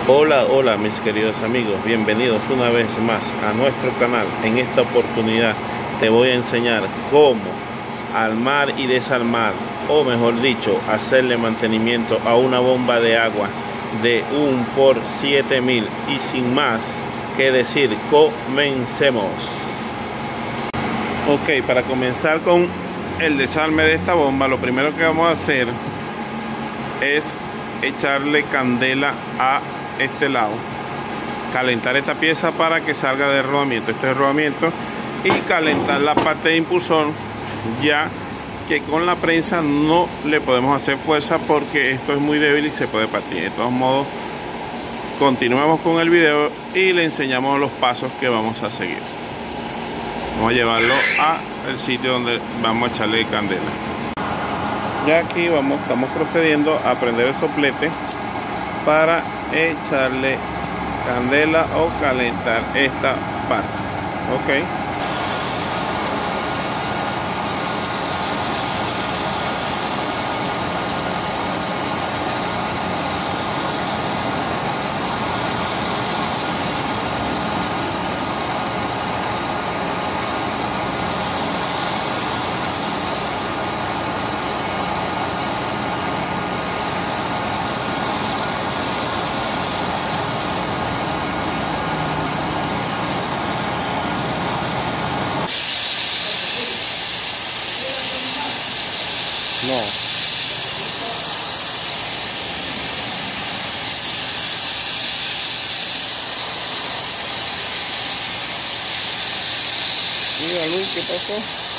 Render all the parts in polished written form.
Hola, hola mis queridos amigos, bienvenidos una vez más a nuestro canal. En esta oportunidad te voy a enseñar cómo armar y desarmar, o mejor dicho, hacerle mantenimiento a una bomba de agua de un Ford 7000. Y sin más que decir, comencemos. Ok, para comenzar con el desarme de esta bomba, lo primero que vamos a hacer es echarle candela a este lado, calentar esta pieza para que salga de rodamiento, este es rodamiento, y calentar la parte de impulsor, ya que con la prensa no le podemos hacer fuerza porque esto es muy débil y se puede partir. De todos modos, continuamos con el video y le enseñamos los pasos que vamos a seguir. Vamos a llevarlo al sitio donde vamos a echarle candela. Ya aquí estamos procediendo a prender el soplete para echarle candela o calentar esta parte. Ok. No. Mira, Luz, ¿qué pasó?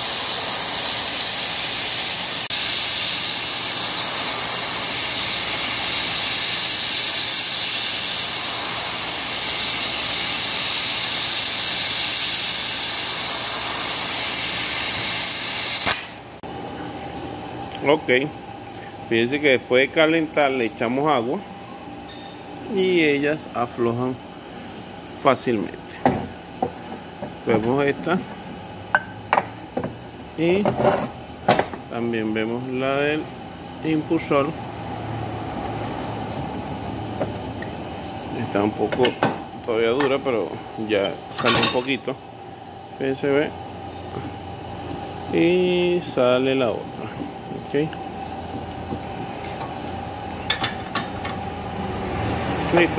Ok, fíjense que después de calentar le echamos agua y ellas aflojan fácilmente. Vemos esta y también vemos la del impulsor. Está un poco todavía dura, pero ya sale un poquito. Se ve y sale la otra. Okay. Listo,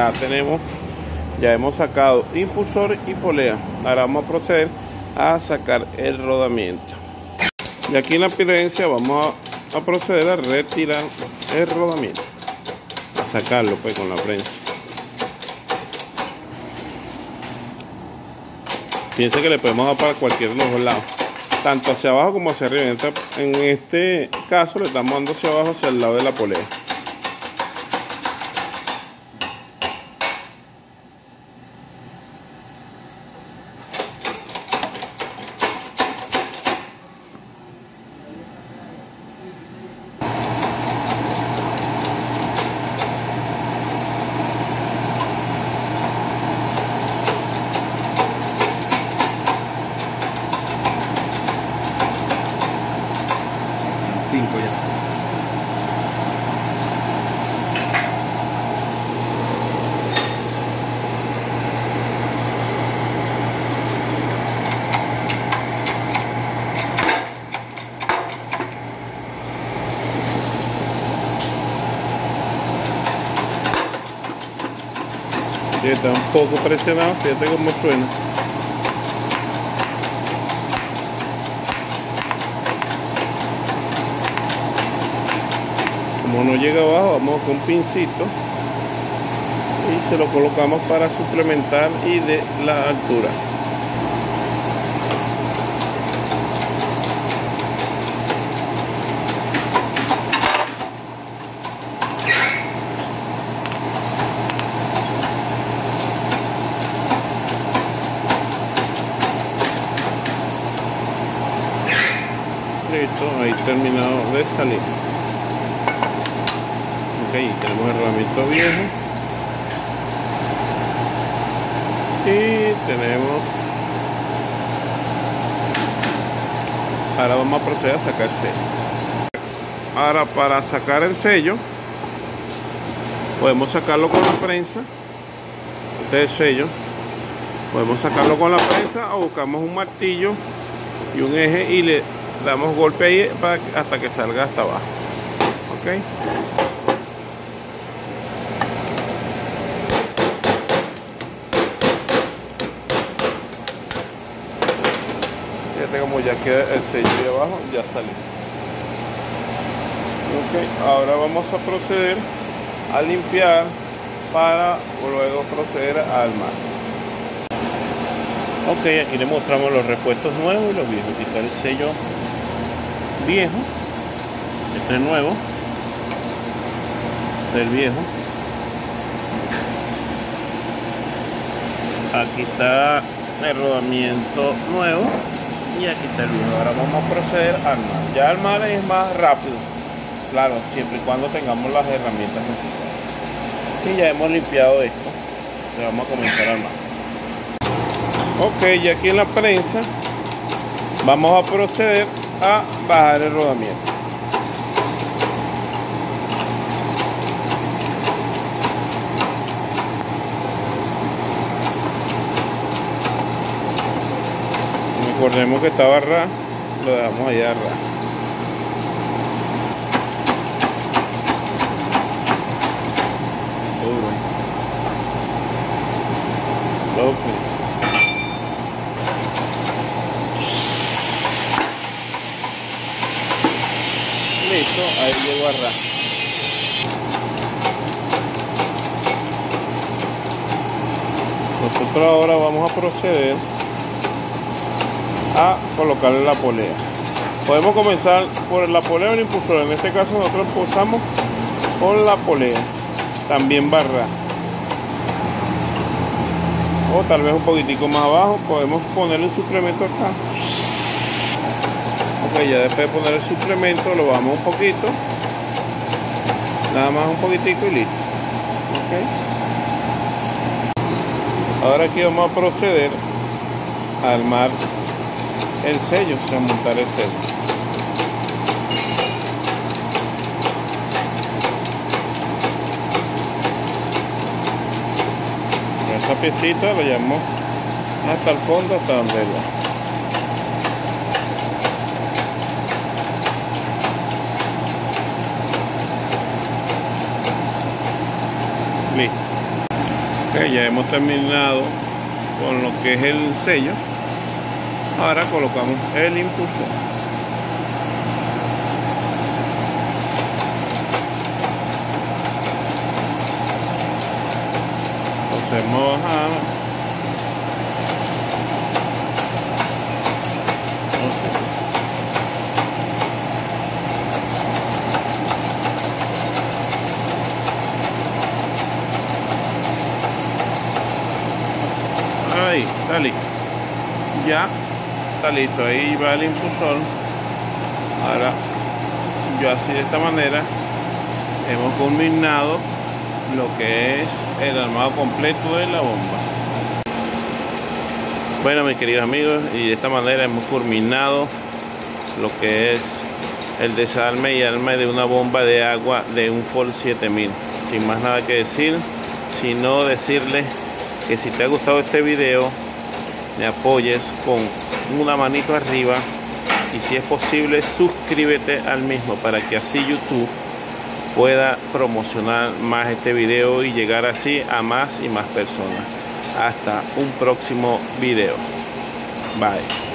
ya hemos sacado impulsor y polea. Ahora vamos a proceder a sacar el rodamiento. Y aquí en la pirencia vamos a proceder a retirar el rodamiento, a sacarlo pues con la prensa. Fíjense que le podemos dar para cualquiera de los lados, tanto hacia abajo como hacia arriba. En este caso le estamos dando hacia abajo, hacia el lado de la polea. Está un poco presionado, fíjate cómo suena. Como no llega abajo, vamos con un pincito y se lo colocamos para suplementar y de la altura. Listo, ahí terminado de salir. Ok, tenemos el rodamiento viejo y tenemos, ahora vamos a proceder a sacar el sello. Ahora, para sacar el sello Podemos sacarlo con la prensa. Este es el sello. Podemos sacarlo con la prensa o buscamos un martillo y un eje y le damos golpe ahí hasta que salga hasta abajo. Ok. Fíjate como ya queda el sello ahí abajo, ya salió. Ok, ahora vamos a proceder a limpiar para luego proceder a armar. Ok, aquí le mostramos los repuestos nuevos y los viejos. Aquí está el sello viejo, este es nuevo, del viejo. Aquí está el rodamiento nuevo y aquí está el viejo. Ahora vamos a proceder a armar. Ya armar es más rápido, claro, siempre y cuando tengamos las herramientas necesarias. Y ya hemos limpiado esto, le vamos a comenzar a armar. Ok, y aquí en la prensa vamos a proceder a bajar el rodamiento. Recordemos que estaba ras, lo dejamos allá a ras. Listo, ahí llegó a ras. Nosotros ahora vamos a proceder a colocarle la polea. Podemos comenzar por la polea o el impulsor. En este caso nosotros empezamos con la polea, también barra, o tal vez un poquitico más abajo. Podemos ponerle un suplemento acá. Ok, ya después de poner el suplemento lo bajamos un poquito, nada más un poquitico y listo. Ok, ahora aquí vamos a proceder a armar el sello, o sea, montar el sello. Esta piecita lo llevamos hasta el fondo, hasta donde va. Listo. Okay, ya hemos terminado con lo que es el sello. Ahora colocamos el impulsor. Lo hacemos bajar. Ahí está listo. Ya está listo, ahí va el impulsor. Ahora yo así de esta manera hemos culminado lo que es el armado completo de la bomba. Bueno, mis queridos amigos, y de esta manera hemos culminado lo que es el desarme y arma de una bomba de agua de un Ford 7000. Sin más nada que decir, sino decirles que si te ha gustado este video, me apoyes con una manito arriba y si es posible suscríbete al mismo para que así YouTube pueda promocionar más este video y llegar así a más y más personas. Hasta un próximo video. Bye.